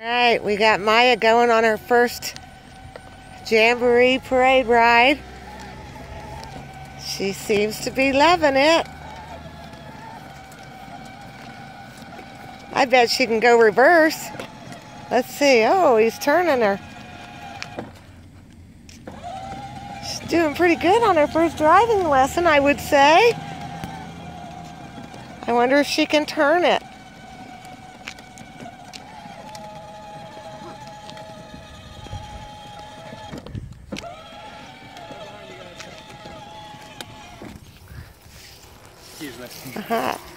Alright, we got Maya going on her first Jamboree parade ride. She seems to be loving it. I bet she can go reverse. Let's see. Oh, he's turning her. She's doing pretty good on her first driving lesson, I would say. I wonder if she can turn it. Excuse me. Uh-huh.